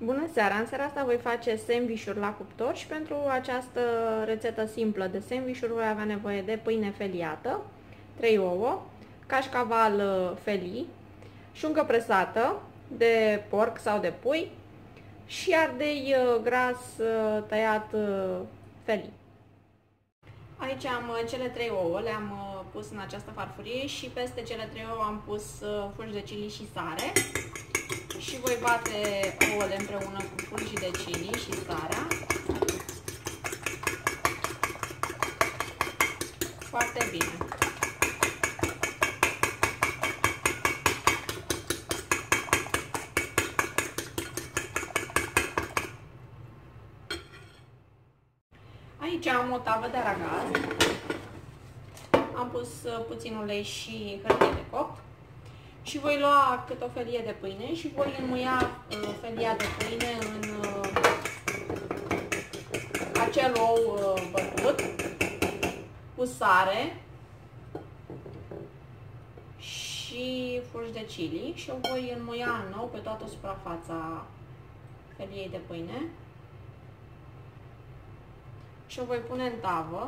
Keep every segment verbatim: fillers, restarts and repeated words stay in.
Bună seara! În seara asta voi face sandwich-uri la cuptor și pentru această rețetă simplă de sandwich-uri voi avea nevoie de pâine feliată, trei ouă, cașcaval felii, șuncă presată de porc sau de pui și ardei gras tăiat felii. Aici am cele trei ouă, le-am pus în această farfurie și peste cele trei ouă am pus fulgi de chili și sare. Și voi bate ouăle împreună cu fulgii de chili și sarea. Foarte bine. Aici am o tavă de aragaz. Am pus puțin ulei și hârtie de copt. Și voi lua câte o felie de pâine și voi înmuia uh, felia de pâine în uh, acel ou uh, bătut cu sare și fulgi de chili și o voi înmuia în nou pe toată suprafața feliei de pâine și o voi pune în tavă.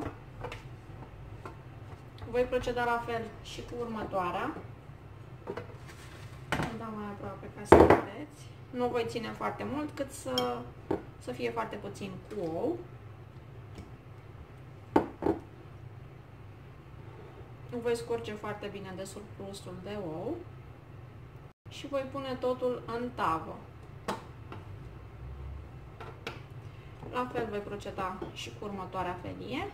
Voi proceda la fel și cu următoarea. Îl dau mai aproape ca să vedeți. Nu voi ține foarte mult, cât să, să fie foarte puțin cu ou. Voi scurge foarte bine de surplusul de ou și voi pune totul în tavă. La fel voi proceda și cu următoarea felie.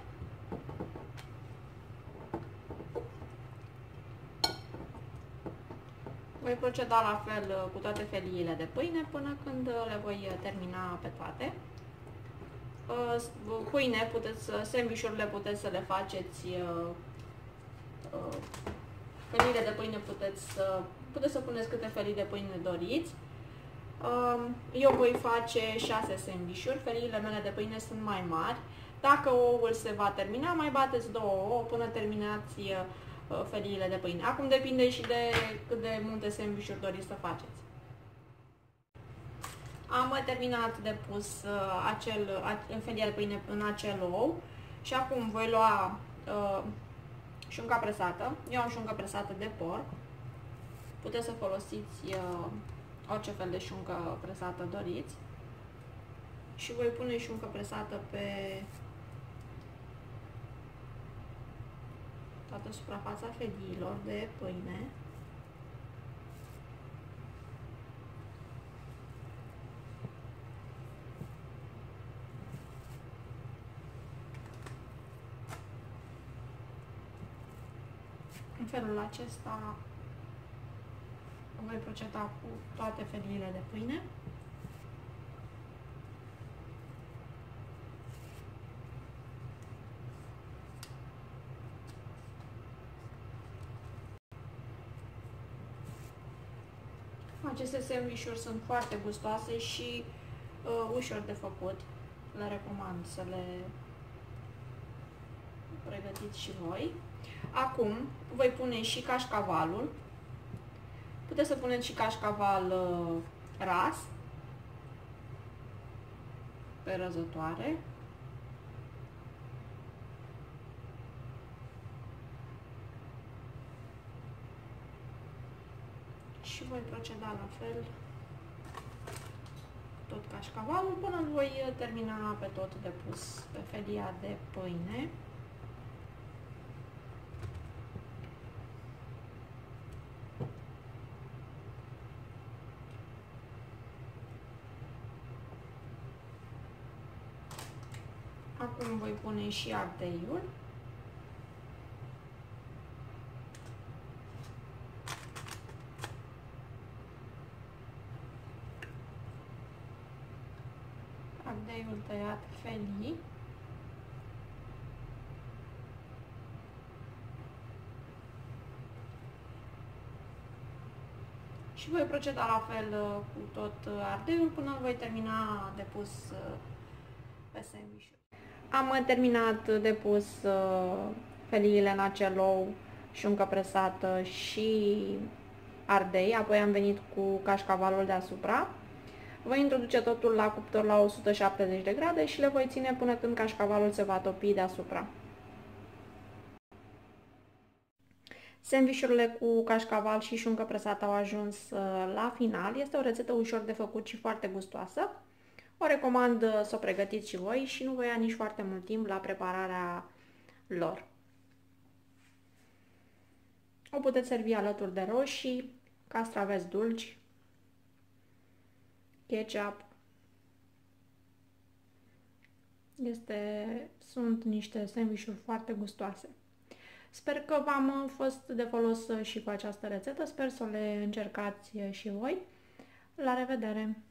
Voi proceda la fel cu toate feliile de pâine până când le voi termina pe toate. Pâine, puteți, sandwich-urile puteți să le faceți, feliile de pâine puteți să, puteți să puneți câte felii de pâine doriți. Eu voi face șase sandwich-uri, feliile mele de pâine sunt mai mari. Dacă oul se va termina, mai bateți două ouă până terminați feliile de pâine. Acum depinde și de cât de multe sandwich-uri doriți să faceți. Am terminat de pus acel, felia de pâine în acel ou și acum voi lua uh, șunca presată. Eu am șuncă presată de porc. Puteți să folosiți uh, orice fel de șuncă presată doriți. Și voi pune șuncă presată pe toată suprafața feliilor de pâine. În felul acesta voi proceda cu toate feliile de pâine. Aceste sandwich-uri sunt foarte gustoase și uh, ușor de făcut. Le recomand să le pregătiți și voi. Acum voi pune și cașcavalul. Puteți să puneți și cașcaval uh, ras pe răzătoare. Și voi proceda la fel tot cașcavalul până îl voi termina pe tot de pus pe felia de pâine. Acum voi pune și ardeiul. Ardeiul tăiat felii. Și voi proceda la fel cu tot ardeiul până îl voi termina de pus pe sandwich. Am terminat de pus feliile în acel ou, șuncă presată și ardei, apoi am venit cu cașcavalul deasupra. Voi introduce totul la cuptor la o sută șaptezeci de grade și le voi ține până când cașcavalul se va topi deasupra. Sandvișurile cu cașcaval și șuncă presată au ajuns la final. Este o rețetă ușor de făcut și foarte gustoasă. O recomand să o pregătiți și voi și nu vă ia nici foarte mult timp la prepararea lor. O puteți servi alături de roșii, castraveți dulci, ketchup. Este, sunt niște sandvișuri foarte gustoase. Sper că v-am fost de folos și cu această rețetă, sper să le încercați și voi. La revedere!